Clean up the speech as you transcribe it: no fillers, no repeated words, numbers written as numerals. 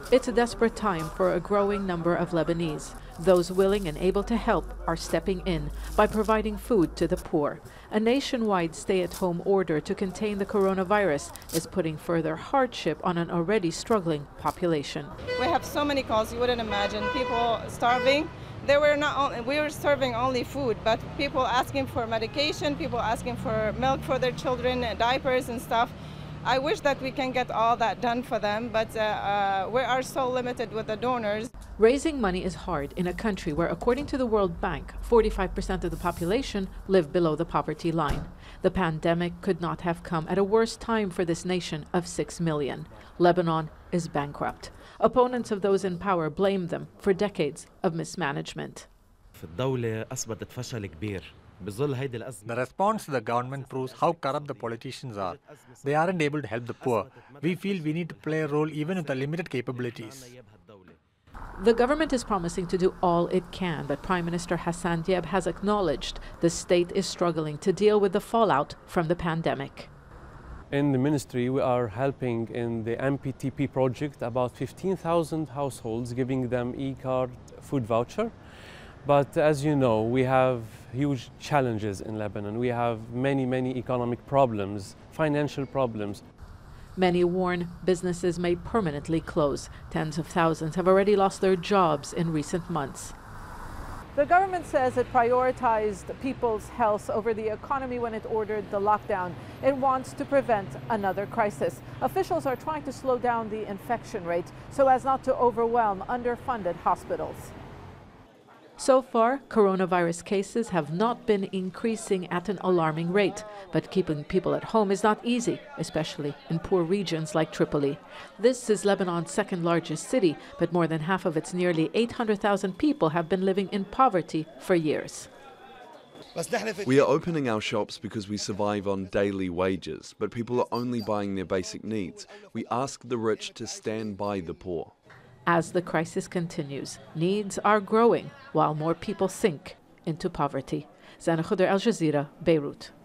It's a desperate time for a growing number of Lebanese. Those willing and able to help are stepping in by providing food to the poor. A nationwide stay-at-home order to contain the coronavirus is putting further hardship on an already struggling population. We have so many calls you wouldn't imagine. People starving. We were serving only food, but people asking for medication, people asking for milk for their children, diapers and stuff. I wish that we can get all that done for them, but we are so limited with the donors. Raising money is hard in a country where, according to the World Bank, 45% of the population live below the poverty line. The pandemic could not have come at a worse time for this nation of 6 million. Lebanon is bankrupt. Opponents of those in power blame them for decades of mismanagement. The response to the government proves how corrupt the politicians are. They aren't able to help the poor. We feel we need to play a role even with the limited capabilities. The government is promising to do all it can, but Prime Minister Hassan Diab has acknowledged the state is struggling to deal with the fallout from the pandemic. In the ministry, we are helping in the MPTP project about 15,000 households, giving them e-card food voucher. But as you know, we have huge challenges in Lebanon. We have many economic problems, financial problems. Many warn businesses may permanently close. Tens of thousands have already lost their jobs in recent months. The government says it prioritized people's health over the economy when it ordered the lockdown. It wants to prevent another crisis. Officials are trying to slow down the infection rate so as not to overwhelm underfunded hospitals. So far, coronavirus cases have not been increasing at an alarming rate, but keeping people at home is not easy, especially in poor regions like Tripoli. This is Lebanon's second largest city, but more than half of its nearly 800,000 people have been living in poverty for years. We are opening our shops because we survive on daily wages, but people are only buying their basic needs. We ask the rich to stand by the poor. As the crisis continues, needs are growing while more people sink into poverty. Zeina, Khodr, Jazeera, Beirut.